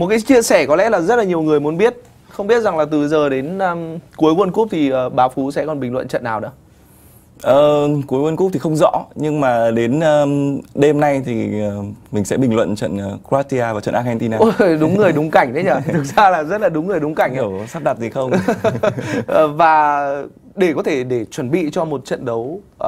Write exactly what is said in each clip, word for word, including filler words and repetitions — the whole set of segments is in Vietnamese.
Một cái chia sẻ có lẽ là rất là nhiều người muốn biết. Không biết rằng là từ giờ đến um, cuối World Cup thì uh, bà Phú sẽ còn bình luận trận nào nữa? Ờ, cuối World Cup thì không rõ, nhưng mà đến um, đêm nay thì uh, mình sẽ bình luận trận uh, Croatia và trận Argentina. Ôi, đúng người đúng cảnh đấy nhỉ. Thực ra là rất là đúng người đúng cảnh. Hiểu sắp đặt gì không? Và để có thể để chuẩn bị cho một trận đấu uh,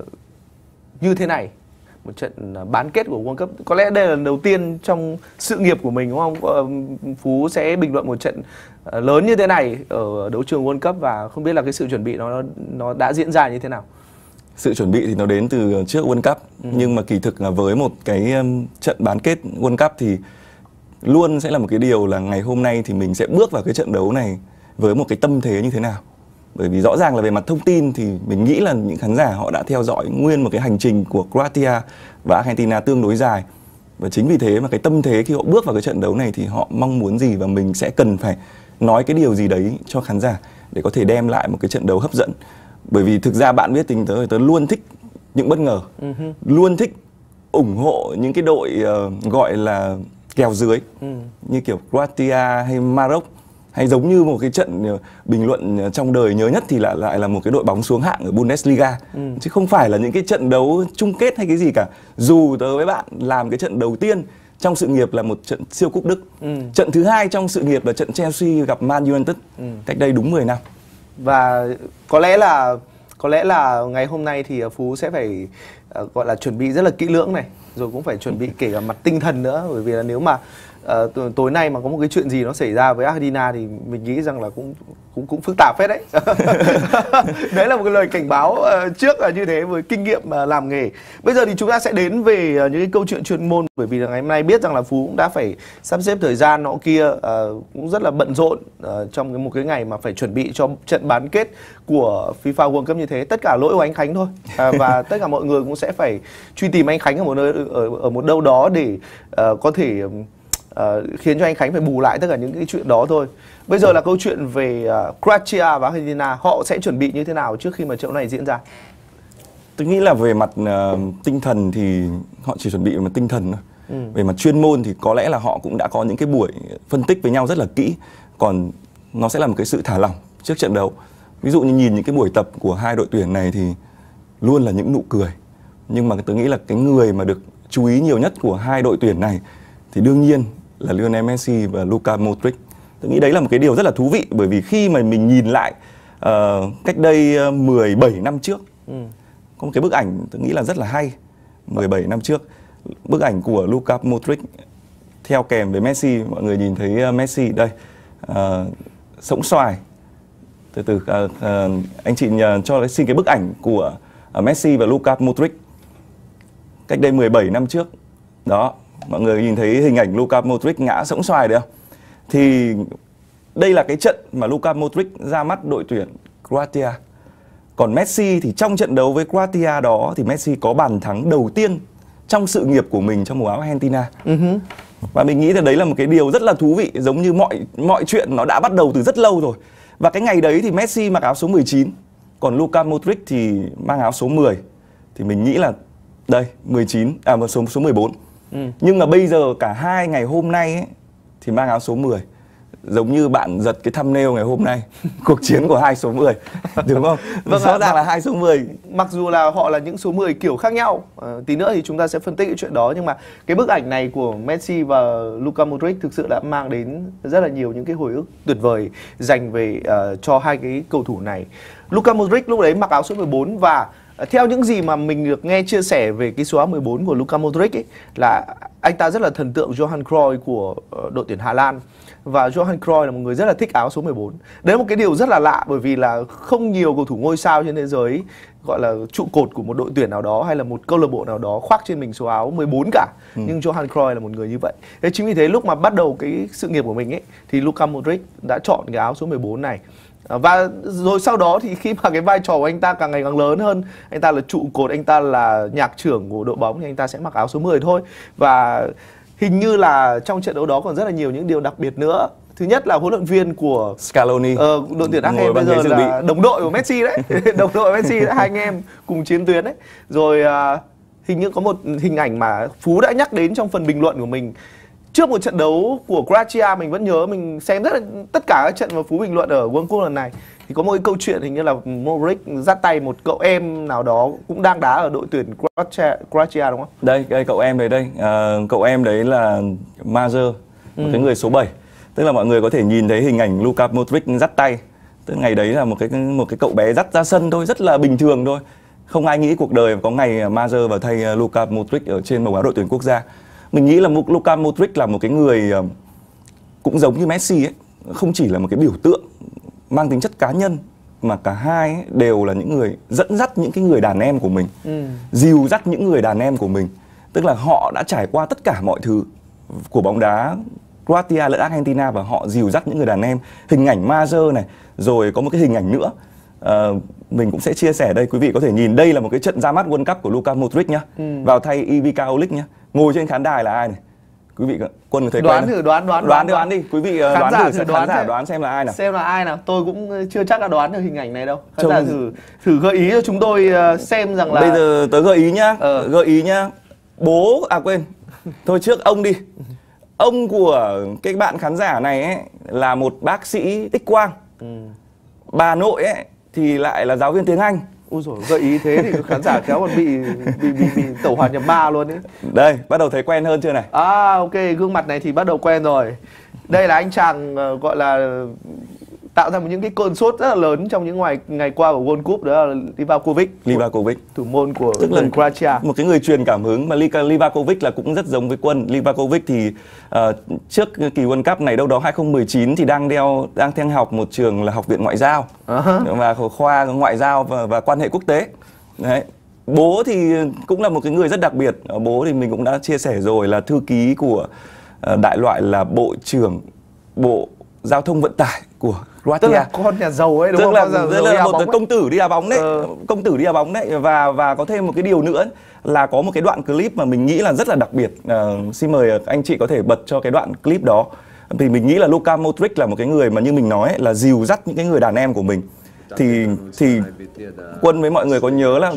như thế này, một trận bán kết của World Cup, có lẽ đây là lần đầu tiên trong sự nghiệp của mình đúng không? Phú sẽ bình luận một trận lớn như thế này ở đấu trường World Cup, và không biết là cái sự chuẩn bị nó nó đã diễn ra như thế nào? Sự chuẩn bị thì nó đến từ trước World Cup, ừ. nhưng mà kỳ thực là với một cái um, trận bán kết World Cup thì luôn sẽ là một cái điều là ngày hôm nay thì mình sẽ bước vào cái trận đấu này với một cái tâm thế như thế nào. Bởi vì rõ ràng là về mặt thông tin thì mình nghĩ là những khán giả họ đã theo dõi nguyên một cái hành trình của Croatia và Argentina tương đối dài. Và chính vì thế mà cái tâm thế khi họ bước vào cái trận đấu này thì họ mong muốn gì, và mình sẽ cần phải nói cái điều gì đấy cho khán giả để có thể đem lại một cái trận đấu hấp dẫn. Bởi vì thực ra bạn biết tình tớ, tớ luôn thích những bất ngờ, uh-huh. luôn thích ủng hộ những cái đội uh, gọi là kèo dưới, uh-huh. như kiểu Croatia hay Maroc, hay giống như một cái trận bình luận trong đời nhớ nhất thì lại lại là một cái đội bóng xuống hạng ở Bundesliga, ừ. chứ không phải là những cái trận đấu chung kết hay cái gì cả. Dù tớ với bạn làm cái trận đầu tiên trong sự nghiệp là một trận siêu cúp Đức, ừ. trận thứ hai trong sự nghiệp là trận Chelsea gặp Man United, ừ. cách đây đúng mười năm. Và có lẽ là có lẽ là ngày hôm nay thì Phú sẽ phải uh, gọi là chuẩn bị rất là kỹ lưỡng này, rồi cũng phải chuẩn bị kể cả mặt tinh thần nữa, bởi vì là nếu mà Uh, tối nay mà có một cái chuyện gì nó xảy ra với Argentina thì mình nghĩ rằng là cũng cũng cũng phức tạp phết đấy. Đấy là một cái lời cảnh báo uh, trước là như thế với kinh nghiệm uh, làm nghề. Bây giờ thì chúng ta sẽ đến về uh, những cái câu chuyện chuyên môn, bởi vì là ngày hôm nay biết rằng là Phú cũng đã phải sắp xếp thời gian nọ kia, uh, cũng rất là bận rộn uh, trong cái một cái ngày mà phải chuẩn bị cho trận bán kết của FIFA World Cup như thế. Tất cả lỗi của anh Khánh thôi, uh, và tất cả mọi người cũng sẽ phải truy tìm anh Khánh ở một nơi ở, ở một đâu đó để uh, có thể Uh, khiến cho anh Khánh phải bù lại tất cả những cái chuyện đó thôi. Bây giờ là câu chuyện về uh, Croatia và Argentina. Họ sẽ chuẩn bị như thế nào trước khi mà trận này diễn ra? Tôi nghĩ là về mặt uh, tinh thần thì họ chỉ chuẩn bị về mặt tinh thần thôi. Ừ. Về mặt chuyên môn thì có lẽ là họ cũng đã có những cái buổi phân tích với nhau rất là kỹ. Còn nó sẽ là một cái sự thả lỏng trước trận đấu. Ví dụ như nhìn những cái buổi tập của hai đội tuyển này thì luôn là những nụ cười. Nhưng mà tôi nghĩ là cái người mà được chú ý nhiều nhất của hai đội tuyển này thì đương nhiên là Lionel Messi và Luka Modric. Tôi nghĩ đấy là một cái điều rất là thú vị, bởi vì khi mà mình nhìn lại uh, cách đây mười bảy năm trước, ừ. có một cái bức ảnh tôi nghĩ là rất là hay. mười bảy năm trước, bức ảnh của Luka Modric theo kèm với Messi. Mọi người nhìn thấy Messi đây, uh, sỗng xoài. Từ từ, uh, uh, anh chị nhờ cho xin cái bức ảnh của uh, Messi và Luka Modric cách đây mười bảy năm trước. Đó, mọi người nhìn thấy hình ảnh Luka Modric ngã sỗng xoài được không? Thì đây là cái trận mà Luka Modric ra mắt đội tuyển Croatia. Còn Messi thì trong trận đấu với Croatia đó thì Messi có bàn thắng đầu tiên trong sự nghiệp của mình trong màu áo Argentina. Uh-huh. Và mình nghĩ là đấy là một cái điều rất là thú vị, giống như mọi mọi chuyện nó đã bắt đầu từ rất lâu rồi. Và cái ngày đấy thì Messi mặc áo số mười chín, còn Luka Modric thì mang áo số mười. Thì mình nghĩ là đây, mười chín, à số, số mười bốn. Ừ. Nhưng mà bây giờ cả hai ngày hôm nay ấy, thì mang áo số mười. Giống như bạn giật cái thumbnail ngày hôm nay, cuộc chiến của hai số mười, đúng không? Vâng, rõ ràng là hai số mười. Mặc dù là họ là những số mười kiểu khác nhau, à, tí nữa thì chúng ta sẽ phân tích cái chuyện đó. Nhưng mà cái bức ảnh này của Messi và Luka Modric thực sự đã mang đến rất là nhiều những cái hồi ức tuyệt vời dành về uh, cho hai cái cầu thủ này. Luka Modric lúc đấy mặc áo số mười bốn, và theo những gì mà mình được nghe chia sẻ về cái số áo mười bốn của Luka Modric ấy, là anh ta rất là thần tượng Johan Cruyff của đội tuyển Hà Lan. Và Johan Cruyff là một người rất là thích áo số mười bốn. Đấy là một cái điều rất là lạ, bởi vì là không nhiều cầu thủ ngôi sao trên thế giới, gọi là trụ cột của một đội tuyển nào đó hay là một câu lạc bộ nào đó khoác trên mình số áo mười bốn cả. Ừ. Nhưng Johan Cruyff là một người như vậy. Thế chính vì thế lúc mà bắt đầu cái sự nghiệp của mình ấy, thì Luka Modric đã chọn cái áo số mười bốn này. Và rồi sau đó thì khi mà cái vai trò của anh ta càng ngày càng lớn hơn, anh ta là trụ cột, anh ta là nhạc trưởng của đội bóng, thì anh ta sẽ mặc áo số mười thôi. Và hình như là trong trận đấu đó còn rất là nhiều những điều đặc biệt nữa. Thứ nhất là huấn luyện viên của Scaloni, ờ, đội tuyển Argentina bây giờ là đồng đội của Messi đấy. Đồng đội của Messi đấy, hai anh em cùng chiến tuyến đấy. Rồi uh, hình như có một hình ảnh mà Phú đã nhắc đến trong phần bình luận của mình. trước một trận đấu của Croatia, mình vẫn nhớ mình xem rất là tất cả các trận mà Phú bình luận ở World Cup lần này, thì có một cái câu chuyện hình như là Modric dắt tay một cậu em nào đó cũng đang đá ở đội tuyển Croatia, Croatia đúng không? Đây, đây cậu em đấy đây, à, cậu em đấy là Majer, một ừ. cái người số bảy. Tức là mọi người có thể nhìn thấy hình ảnh Luka Modric dắt tay. Tức ngày đấy là một cái một cái cậu bé dắt ra sân thôi, rất là bình thường thôi. Không ai nghĩ cuộc đời có ngày Majer vào thay Luka Modric ở trên màu áo đội tuyển quốc gia. Mình nghĩ là Luka Modric là một cái người cũng giống như Messi ấy, không chỉ là một cái biểu tượng mang tính chất cá nhân, mà cả hai ấy đều là những người dẫn dắt những cái người đàn em của mình, ừ. dìu dắt những người đàn em của mình. Tức là họ đã trải qua tất cả mọi thứ của bóng đá Croatia lẫn Argentina và họ dìu dắt những người đàn em. Hình ảnh Majer này, rồi có một cái hình ảnh nữa à, mình cũng sẽ chia sẻ đây, quý vị có thể nhìn. Đây là một cái trận ra mắt World Cup của Luka Modric nhá, ừ. vào thay Ivica Olic nhá. Ngồi trên khán đài là ai này? Quý vị Quân có thấy đoán thử, đoán đoán đoán đoán đi, quý vị khán đoán giả thử, thử đoán khán giả đoán xem là ai nào. Xem là ai nào, tôi cũng chưa chắc đã đoán được hình ảnh này đâu. Khán giả thử thử gợi ý cho chúng tôi xem rằng là. Bây giờ tớ gợi ý nhá, ờ. gợi ý nhá. Bố à quên. Thôi trước ông đi. Ông của cái bạn khán giả này ấy là một bác sĩ X quang. Ừ. Bà nội ấy thì lại là giáo viên tiếng Anh. Ui dồi, gợi ý thế thì khán giả kéo còn bị bị, bị, bị tẩu hỏa nhập ma luôn ấy. Đây, bắt đầu thấy quen hơn chưa này? À ok, gương mặt này thì bắt đầu quen rồi. Đây là anh chàng uh, gọi là tạo ra một những cái cơn sốt rất là lớn trong những ngày ngày qua của World Cup, đó là Livakovic. Livakovic, thủ môn của tuyển Croatia. Một cái người truyền cảm hứng mà Livakovic là cũng rất giống với Quân. Livakovic thì uh, trước kỳ World Cup này đâu đó hai không một chín thì đang đeo đang theo học một trường là Học viện Ngoại giao uh-huh. và khoa ngoại giao và, và quan hệ quốc tế. Đấy. Bố thì cũng là một cái người rất đặc biệt. Bố thì mình cũng đã chia sẻ rồi, là thư ký của uh, đại loại là Bộ trưởng Bộ Giao thông Vận tải của Croatia. Tức là con nhà giàu ấy đúng Tức không? là, là, là một công tử đi đá bóng đấy, ờ. công tử đi đá bóng đấy. Và và có thêm một cái điều nữa là có một cái đoạn clip mà mình nghĩ là rất là đặc biệt. Uh, xin mời anh chị có thể bật cho cái đoạn clip đó. Thì mình nghĩ là Luka Modric là một cái người mà như mình nói ấy, là dìu dắt những cái người đàn em của mình. Thì thì Quân với mọi người có nhớ là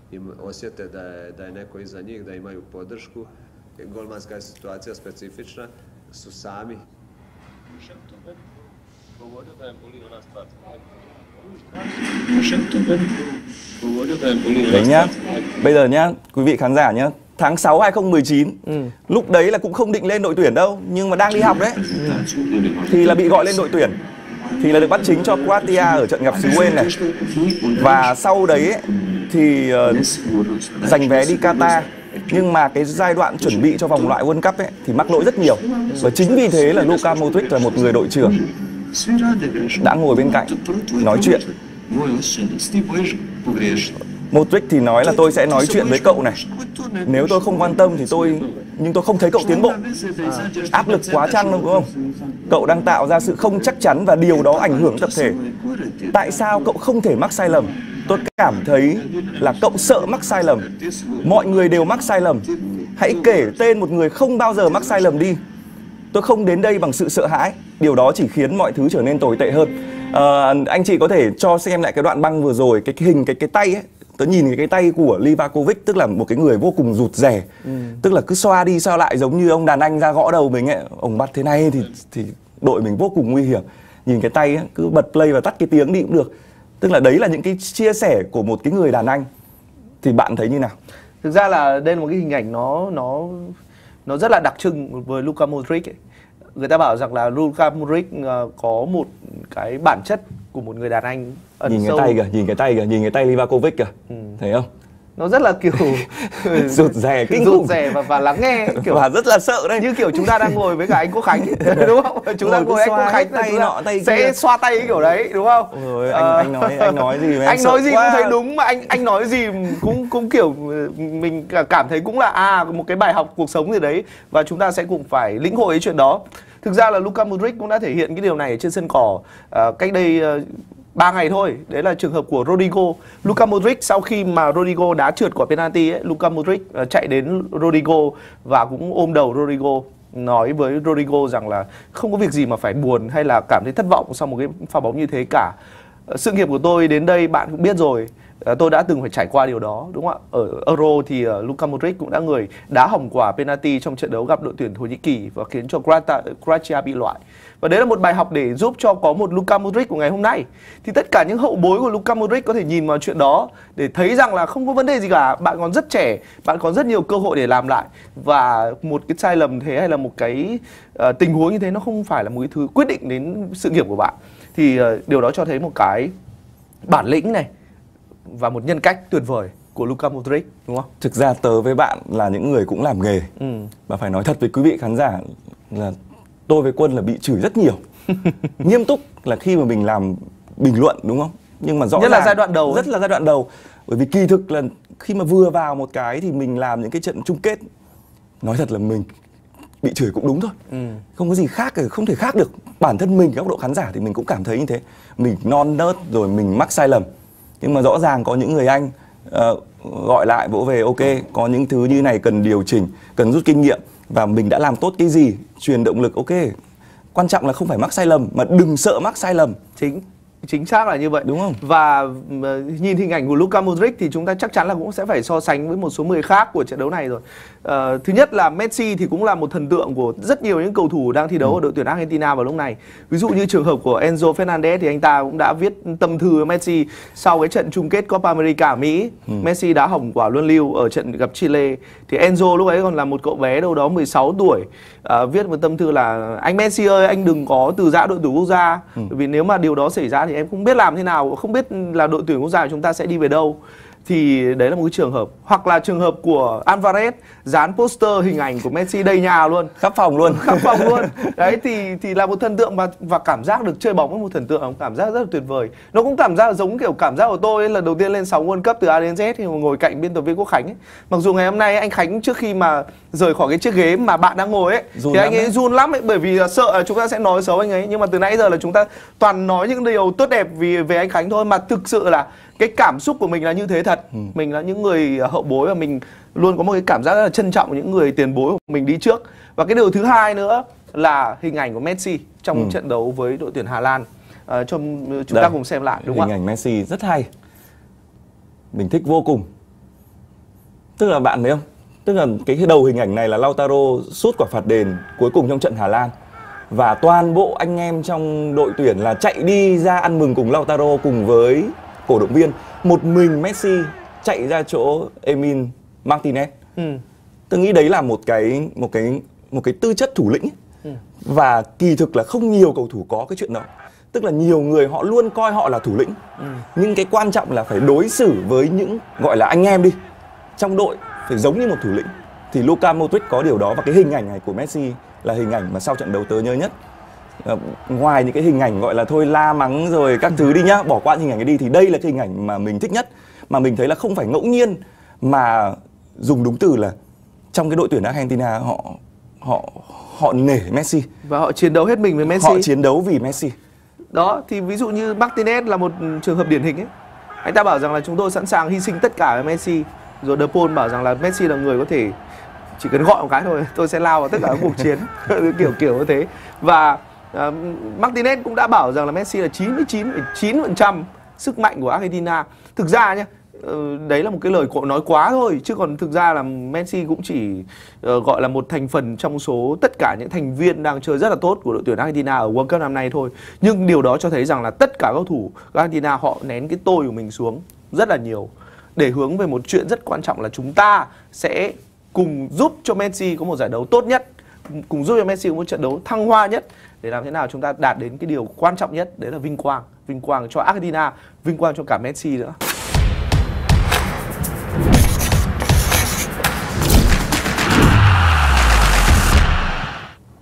đấy nhá. Bây giờ nhá, quý vị khán giả nhá, tháng sáu hai không một chín, ừ. lúc đấy là cũng không định lên đội tuyển đâu, nhưng mà đang đi học đấy, ừ. thì là bị gọi lên đội tuyển, thì là được bắt chính cho Croatia ở trận gặp xứ Wales này. Và sau đấy ấy, thì uh, giành vé đi Qatar. Nhưng mà cái giai đoạn chuẩn bị cho vòng loại World Cup ấy thì mắc lỗi rất nhiều. Và chính vì thế là Luka Modric là một người đội trưởng đã ngồi bên cạnh nói chuyện. Modric thì nói là tôi sẽ nói chuyện với cậu này. Nếu tôi không quan tâm thì tôi nhưng tôi không thấy cậu tiến bộ. À, áp lực quá chăng đúng không? Cậu đang tạo ra sự không chắc chắn và điều đó ảnh hưởng tập thể. Tại sao cậu không thể mắc sai lầm? Tôi cảm thấy là cậu sợ mắc sai lầm. Mọi người đều mắc sai lầm. Hãy kể tên một người không bao giờ mắc sai lầm đi. Tôi không đến đây bằng sự sợ hãi. Điều đó chỉ khiến mọi thứ trở nên tồi tệ hơn. à, Anh chị có thể cho xem lại cái đoạn băng vừa rồi. Cái, cái hình, cái cái tay ấy. Tớ nhìn cái, cái tay của Livakovic, tức là một cái người vô cùng rụt rè, ừ. tức là cứ xoa đi xoa lại giống như ông đàn anh ra gõ đầu mình ấy. Ông bắt thế này thì thì đội mình vô cùng nguy hiểm. Nhìn cái tay ấy, cứ bật play và tắt cái tiếng đi cũng được. Tức là đấy là những cái chia sẻ của một cái người đàn anh. Thì bạn thấy như nào? Thực ra là đây là một cái hình ảnh nó nó nó rất là đặc trưng với Luka Modric ấy. Người ta bảo rằng là Luka Modric có một cái bản chất của một người đàn anh ẩn nhìn sâu. Cái tay kìa, nhìn cái tay kìa, nhìn cái tay Livakovic kìa, ừ. thấy không? Nó rất là kiểu rụt rè, kinh rụt rè và, và lắng nghe kiểu và rất là sợ đây. Như kiểu chúng ta đang ngồi với cả anh Quốc Khánh đúng không? Chúng ta ngồi anh Quốc Khánh tay chúng nọ tay sẽ kia. xoa tay cái kiểu đấy đúng không? Rồi anh à, anh nói anh nói gì mà anh nói gì quá. cũng thấy đúng, mà anh anh nói gì cũng cũng kiểu mình cảm thấy cũng là à một cái bài học cuộc sống gì đấy, và chúng ta sẽ cũng phải lĩnh hội cái chuyện đó. Thực ra là Luka Modric cũng đã thể hiện cái điều này trên sân cỏ à, cách đây uh, ba ngày thôi. Đấy là trường hợp của Rodrigo. Luka Modric sau khi mà Rodrigo đá trượt quả penalty ấy, Luka Modric uh, chạy đến Rodrigo và cũng ôm đầu Rodrigo, nói với Rodrigo rằng là không có việc gì mà phải buồn hay là cảm thấy thất vọng sau một cái pha bóng như thế cả. Uh, sự nghiệp của tôi đến đây bạn cũng biết rồi. Tôi đã từng phải trải qua điều đó, đúng không ạ? Ở Euro thì uh, Luka Modric cũng đã người đá hỏng quả penalty trong trận đấu gặp đội tuyển Thổ Nhĩ Kỳ và khiến cho Croatia bị loại. Và đấy là một bài học để giúp cho có một Luka Modric của ngày hôm nay. Thì tất cả những hậu bối của Luka Modric có thể nhìn vào chuyện đó để thấy rằng là không có vấn đề gì cả. Bạn còn rất trẻ, bạn còn rất nhiều cơ hội để làm lại. Và một cái sai lầm thế hay là một cái uh, tình huống như thế nó không phải là một cái thứ quyết định đến sự nghiệp của bạn. Thì uh, điều đó cho thấy một cái bản lĩnh này và một nhân cách tuyệt vời của Luka Modric, đúng không? Thực ra tớ với bạn là những người cũng làm nghề. Ừ. Và phải nói thật với quý vị khán giả là tôi với Quân là bị chửi rất nhiều. Nghiêm túc là khi mà mình làm bình luận, đúng không? Nhưng mà rõ Nhất ràng là giai đoạn đầu. Rất là giai đoạn đầu. Bởi vì kỳ thực là khi mà vừa vào một cái thì mình làm những cái trận chung kết, nói thật là mình bị chửi cũng đúng thôi. Ừ. Không có gì khác, không thể khác được. Bản thân mình, góc độ khán giả thì mình cũng cảm thấy như thế. Mình non nớt rồi mình mắc sai lầm. Nhưng mà rõ ràng có những người anh uh, gọi lại vỗ về, ok, có những thứ như này cần điều chỉnh, cần rút kinh nghiệm. Và mình đã làm tốt cái gì, truyền động lực, ok. Quan trọng là không phải mắc sai lầm, mà đừng sợ mắc sai lầm. Chính Chính xác là như vậy, đúng không? Và uh, nhìn hình ảnh của Luka Modric thì chúng ta chắc chắn là cũng sẽ phải so sánh với một số người khác của trận đấu này rồi. Uh, thứ nhất là Messi thì cũng là một thần tượng của rất nhiều những cầu thủ đang thi đấu ừ. ở đội tuyển Argentina vào lúc này. Ví dụ như trường hợp của Enzo Fernandez thì anh ta cũng đã viết tâm thư với Messi sau cái trận chung kết Copa America ở Mỹ. Ừ. Messi đã hỏng quả luân lưu ở trận gặp Chile. Thì Enzo lúc ấy còn là một cậu bé đâu đó mười sáu tuổi, uh, viết một tâm thư là: anh Messi ơi, anh đừng có từ giã đội tuyển quốc gia. Ừ. Bởi vì nếu mà điều đó xảy ra thì em không biết làm thế nào, không biết là đội tuyển quốc gia của chúng ta sẽ đi về đâu. Thì đấy là một cái trường hợp. Hoặc là trường hợp của Alvarez dán poster hình ảnh của Messi đầy nhà luôn, khắp phòng luôn, khắp phòng luôn. Đấy thì thì là một thần tượng và và cảm giác được chơi bóng với một thần tượng, cảm giác rất là tuyệt vời. Nó cũng cảm giác giống kiểu cảm giác của tôi ấy, lần đầu tiên lên sóng World Cup từ A đến Z thì ngồi cạnh biên tập viên Quốc Khánh ấy. Mặc dù ngày hôm nay anh Khánh trước khi mà rời khỏi cái chiếc ghế mà bạn đang ngồi ấy run thì anh ấy, ấy run lắm ấy, bởi vì sợ là chúng ta sẽ nói xấu anh ấy. Nhưng mà từ nãy giờ là chúng ta toàn nói những điều tốt đẹp vì về anh Khánh thôi, mà thực sự là cái cảm xúc của mình là như thế thật. Ừ. Mình là những người hậu bối và mình luôn có một cái cảm giác rất là trân trọng những người tiền bối của mình đi trước. Và cái điều thứ hai nữa là hình ảnh của Messi trong ừ. trận đấu với đội tuyển Hà Lan. À, cho chúng Đây, ta cùng xem lại, đúng không? Hình ảnh Messi rất hay, mình thích vô cùng. Tức là bạn thấy không? Tức là cái đầu hình ảnh này là Lautaro sút quả phạt đền cuối cùng trong trận Hà Lan. Và toàn bộ anh em trong đội tuyển là chạy đi ra ăn mừng cùng Lautaro cùng với cổ động viên. Một mình Messi chạy ra chỗ Emil Martinez. Ừ. Tôi nghĩ đấy là một cái một cái một cái tư chất thủ lĩnh. Ừ. Và kỳ thực là không nhiều cầu thủ có cái chuyện đó. Tức là nhiều người họ luôn coi họ là thủ lĩnh. Ừ. Nhưng cái quan trọng là phải đối xử với những gọi là anh em đi trong đội phải giống như một thủ lĩnh. Thì Luka Modric có điều đó. Và cái hình ảnh này của Messi là hình ảnh mà sau trận đấu tớ nhớ nhất. À, ngoài những cái hình ảnh gọi là thôi la mắng rồi các thứ đi nhá, bỏ qua hình ảnh ấy đi, thì đây là cái hình ảnh mà mình thích nhất, mà mình thấy là không phải ngẫu nhiên mà dùng đúng từ là trong cái đội tuyển Argentina họ họ họ nể Messi và họ chiến đấu hết mình với Messi. Họ chiến đấu vì Messi. Đó thì ví dụ như Martinez là một trường hợp điển hình ấy. Anh ta bảo rằng là chúng tôi sẵn sàng hy sinh tất cả với Messi. Rồi De Paul bảo rằng là Messi là người có thể chỉ cần gọi một cái thôi tôi sẽ lao vào tất cả các cuộc chiến kiểu kiểu như thế. Và uh, Martinez cũng đã bảo rằng là Messi là chín mươi chín phẩy chín phần trăm sức mạnh của Argentina. Thực ra nhé, uh, đấy là một cái lời cậu nói quá thôi, chứ còn thực ra là Messi cũng chỉ uh, gọi là một thành phần trong số tất cả những thành viên đang chơi rất là tốt của đội tuyển Argentina ở World Cup năm nay thôi. Nhưng điều đó cho thấy rằng là tất cả các cầu thủ Argentina họ nén cái tôi của mình xuống rất là nhiều để hướng về một chuyện rất quan trọng là chúng ta sẽ cùng giúp cho Messi có một giải đấu tốt nhất, cùng giúp cho Messi có một trận đấu thăng hoa nhất, để làm thế nào chúng ta đạt đến cái điều quan trọng nhất, đấy là vinh quang, vinh quang cho Argentina, vinh quang cho cả Messi nữa.